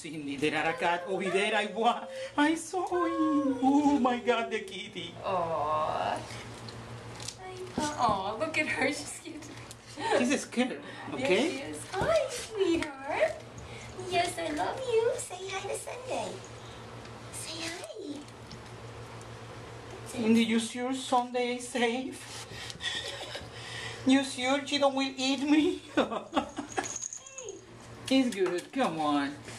Cindy, there are a cat over there. I saw him. Oh my God, the kitty. Aww. Aw, look at her. She's cute. She's scared, okay? Yes, she is. Hi, sweetheart. Yes, I love you. Say hi to Sunday. Say hi. Cindy, you sure Sunday is safe? You sure she don't will eat me? It's good, come on.